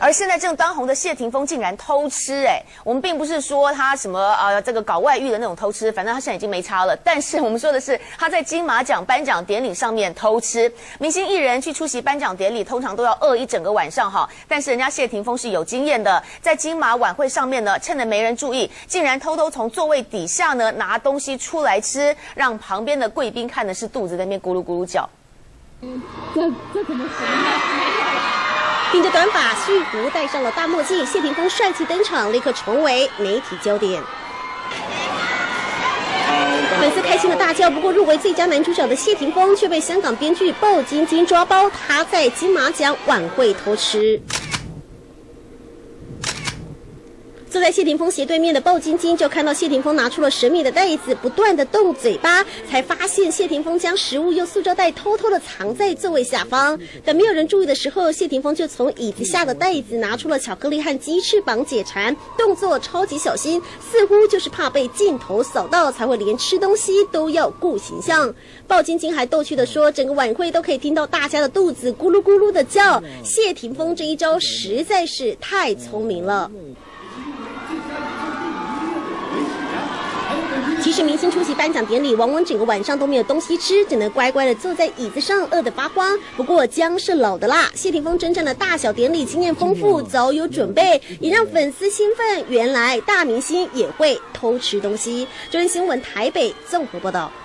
而现在正当红的谢霆锋竟然偷吃，我们并不是说他什么这个搞外遇的那种偷吃，反正他现在已经没差了。但是我们说的是他在金马奖颁奖典礼上面偷吃。明星艺人去出席颁奖典礼，通常都要饿一整个晚上哈，但是人家谢霆锋是有经验的，在金马晚会上面呢，趁着没人注意，竟然偷偷从座位底下呢拿东西出来吃，让旁边的贵宾看的是肚子在那边咕噜咕噜叫。 这怎么行呢？顶着短发蓄胡，戴上了大墨镜，谢霆锋帅气登场，立刻成为媒体焦点。粉丝开心的大叫。不过入围最佳男主角的谢霆锋却被香港编剧鲍晶晶抓包，他在金马奖晚会偷吃。坐在谢霆锋斜对面的鲍晶晶就看到谢霆锋拿出了神秘的袋子，不断的动嘴巴，才发现谢霆锋将食物用塑胶袋偷偷的藏在座位下方。等没有人注意的时候，谢霆锋就从椅子下的袋子拿出了巧克力和鸡翅膀解馋，动作超级小心，似乎就是怕被镜头扫到，才会连吃东西都要顾形象。鲍晶晶还逗趣的说，整个晚会都可以听到大家的肚子咕噜咕噜的叫。谢霆锋这一招实在是太聪明了。其实明星出席颁奖典礼，往往整个晚上都没有东西吃，只能乖乖的坐在椅子上，饿得发慌。不过姜是老的辣，谢霆锋征战的大小典礼经验丰富，早有准备，也让粉丝兴奋。原来大明星也会偷吃东西。中央新闻台北综合报道。